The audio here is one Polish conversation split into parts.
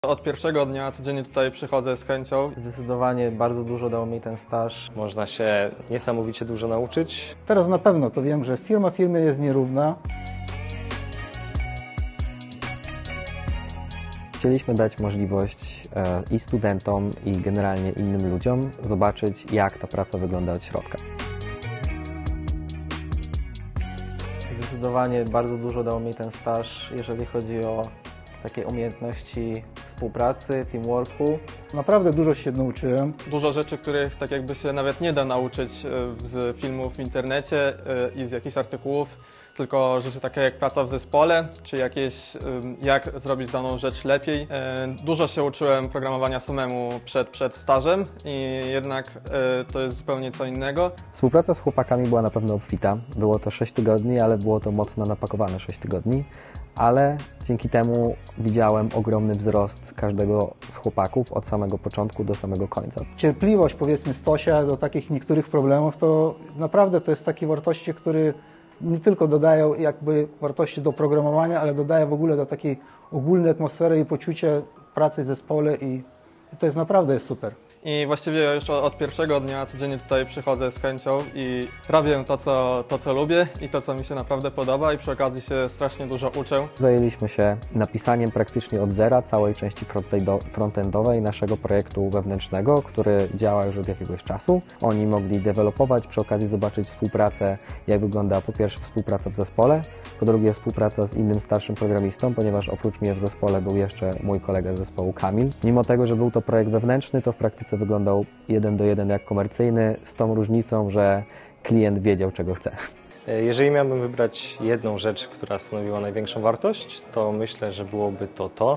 Od pierwszego dnia codziennie tutaj przychodzę z chęcią. Zdecydowanie bardzo dużo dał mi ten staż. Można się niesamowicie dużo nauczyć. Teraz na pewno to wiem, że firma firmie jest nierówna. Chcieliśmy dać możliwość i studentom, i generalnie innym ludziom zobaczyć, jak ta praca wygląda od środka. Zdecydowanie bardzo dużo dał mi ten staż, jeżeli chodzi o takie umiejętności współpracy, teamworku. Naprawdę dużo się nauczyłem. Dużo rzeczy, których tak jakby się nawet nie da nauczyć z filmów w internecie i z jakichś artykułów, tylko rzeczy takie jak praca w zespole, czy jakieś jak zrobić daną rzecz lepiej. Dużo się uczyłem programowania samemu przed stażem i jednak to jest zupełnie co innego. Współpraca z chłopakami była na pewno obfita. Było to 6 tygodni, ale było to mocno napakowane 6 tygodni. Ale dzięki temu widziałem ogromny wzrost każdego z chłopaków od samego początku do samego końca. Cierpliwość, powiedzmy, Stosia do takich niektórych problemów, to naprawdę to jest takie wartości, które nie tylko dodają jakby wartości do programowania, ale dodają w ogóle do takiej ogólnej atmosfery i poczucia pracy w zespole i to jest naprawdę super. I właściwie już od pierwszego dnia codziennie tutaj przychodzę z chęcią i robię to, co lubię i to, co mi się naprawdę podoba i przy okazji się strasznie dużo uczę. Zajęliśmy się napisaniem praktycznie od zera całej części frontendowej naszego projektu wewnętrznego, który działa już od jakiegoś czasu. Oni mogli dewelopować, przy okazji zobaczyć współpracę, jak wygląda po pierwsze współpraca w zespole, po drugie współpraca z innym starszym programistą, ponieważ oprócz mnie w zespole był jeszcze mój kolega z zespołu Kamil. Mimo tego, że był to projekt wewnętrzny, to w praktyce wyglądał 1 do 1 jak komercyjny, z tą różnicą, że klient wiedział, czego chce. Jeżeli miałbym wybrać jedną rzecz, która stanowiła największą wartość, to myślę, że byłoby to,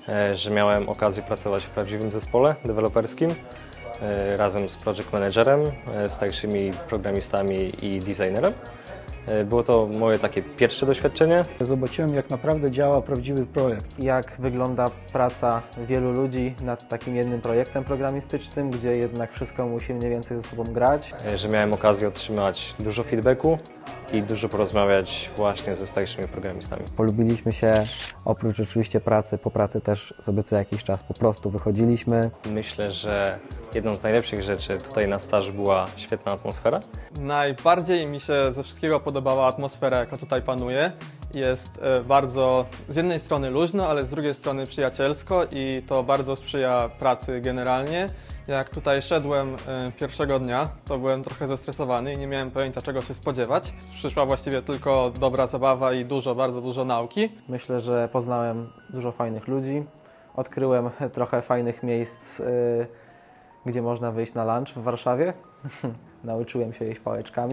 że miałem okazję pracować w prawdziwym zespole deweloperskim razem z project managerem, starszymi programistami i designerem. Było to moje takie pierwsze doświadczenie. Zobaczyłem, jak naprawdę działa prawdziwy projekt. Jak wygląda praca wielu ludzi nad takim jednym projektem programistycznym, gdzie jednak wszystko musi mniej więcej ze sobą grać. Że miałem okazję otrzymać dużo feedbacku i dużo porozmawiać właśnie ze starszymi programistami. Polubiliśmy się, oprócz oczywiście pracy, po pracy też sobie co jakiś czas po prostu wychodziliśmy. Myślę, że jedną z najlepszych rzeczy tutaj na stażu była świetna atmosfera. Najbardziej mi się ze wszystkiego podobała atmosfera, jaka tutaj panuje. Jest bardzo z jednej strony luźno, ale z drugiej strony przyjacielsko i to bardzo sprzyja pracy generalnie. Jak tutaj szedłem pierwszego dnia, to byłem trochę zestresowany i nie miałem pojęcia, czego się spodziewać. Przyszła właściwie tylko dobra zabawa i bardzo dużo nauki. Myślę, że poznałem dużo fajnych ludzi, odkryłem trochę fajnych miejsc, gdzie można wyjść na lunch w Warszawie. Nauczyłem się jeść pałeczkami.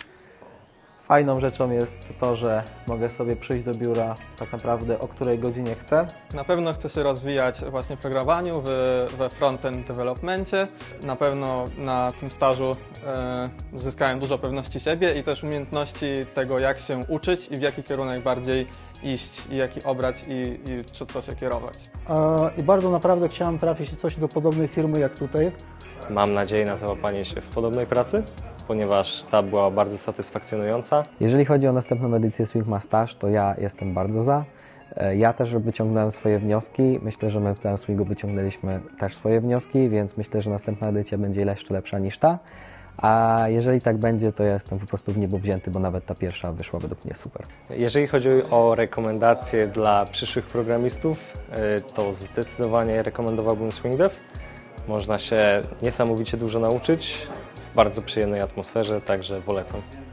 Fajną rzeczą jest to, że mogę sobie przyjść do biura tak naprawdę o której godzinie chcę. Na pewno chcę się rozwijać właśnie w programowaniu, we front-end developmencie. Na pewno na tym stażu zyskałem dużo pewności siebie i też umiejętności tego, jak się uczyć i w jaki kierunek bardziej iść i jaki obrać i co się kierować. I bardzo naprawdę chciałem trafić coś do podobnej firmy jak tutaj. Mam nadzieję na załapanie się w podobnej pracy, ponieważ ta była bardzo satysfakcjonująca. Jeżeli chodzi o następną edycję Swing Ma Staż, to ja jestem bardzo za. Ja też wyciągnąłem swoje wnioski. Myślę, że my w całym Swingu wyciągnęliśmy też swoje wnioski, więc myślę, że następna edycja będzie jeszcze lepsza niż ta. A jeżeli tak będzie, to ja jestem po prostu w niebo wzięty, bo nawet ta pierwsza wyszła według mnie super. Jeżeli chodzi o rekomendacje dla przyszłych programistów, to zdecydowanie rekomendowałbym SwingDev. Można się niesamowicie dużo nauczyć w bardzo przyjemnej atmosferze, także polecam.